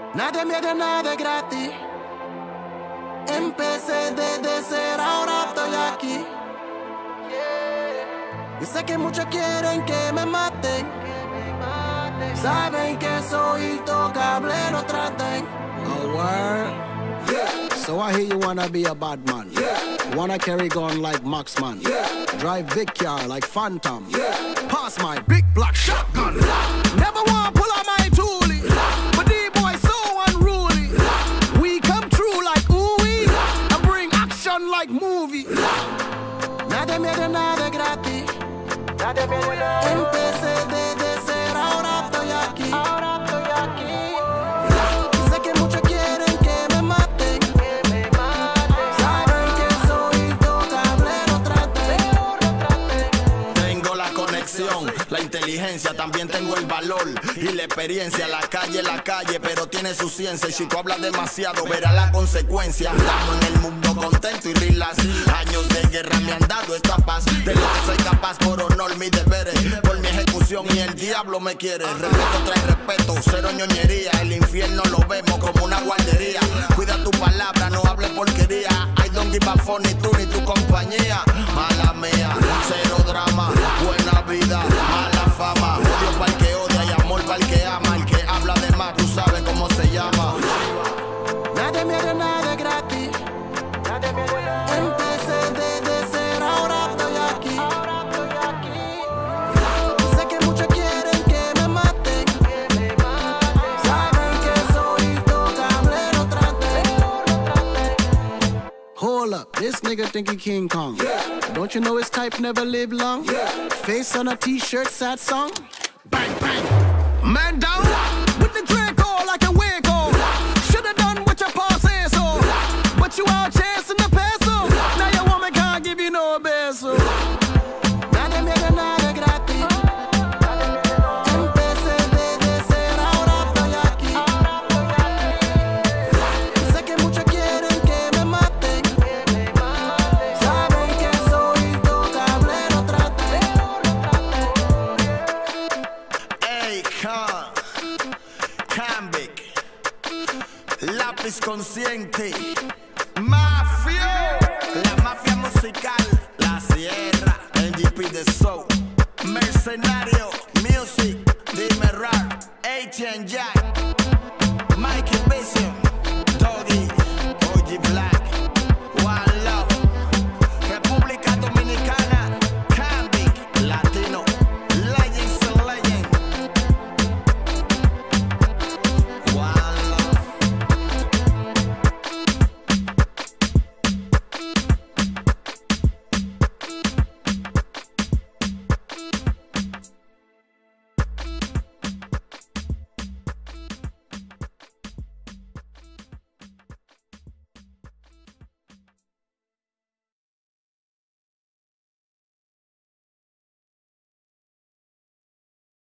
Nadie me da nada gratis. Empecé desde cero, ahora estoy aquí. Y sé que muchos quieren que me maten. Saben que soy intocable, no traten. Oh, word? Yeah. So I hear you wanna be a bad man. Yeah. Wanna carry gun like Maxman. Yeah. Drive big car like Phantom. Yeah. Pass my big black shotgun. Never wanna pull out my toolie. But these boys so unruly. We come true like ooey. And bring action like movie. Nadie me da nada gratis. Empecé desde cero, ahora estoy aquí. Y sé que muchos quieren que me maten. Saben que soy intocable, no traten. Tengo la conexión, la inteligencia, también tengo el valor y la experiencia. La calle, pero tiene su ciencia. Y si tú hablas demasiado, verás la consecuencia. Andamos en el mundo contento y relax. Años de guerra me han dado esta paz. De lo que soy capaz por honor, mis deberes, por mi ejecución y el diablo me quiere. Respeto trae respeto, cero ñoñería. El infierno lo vemos como una guardería. Cuida tu palabra, no hables porquería. I don't give a fuck, ni tú ni tu compañía. Mala mía, cero drama, buena vida, mala fama. Odio para el que odia y amor para el que ama. El que habla de más, tú sabes cómo se llama. Nadie me da nada gratis. Empecé desde cero, ahora estoy aquí. Y sé que muchos quieren que me maten. Saben que soy intocable, no traten. Hold up, this nigga think he King Kong. Yeah. Don't you know his type never live long? Yeah. Face on a t-shirt, sad song. Bang, bang. Man down with the Draco like a Waco. Shoulda done what your pa say so. But you out chasing the peso. Now your woman can't give you no beso. Nadie me da nada gratis. Empecé desde cero, ahora estoy aquí. Y sé que muchos quieren que me maten. Saben que soy intocable, no traten. Hey, Cambic, Lapiz Conciente, Mafia, la mafia musical, la sierra, NGP de Soul, Mercenario, Music, Dime Rap, ATN Jack, Mikey Vision, Doggy, OG Black.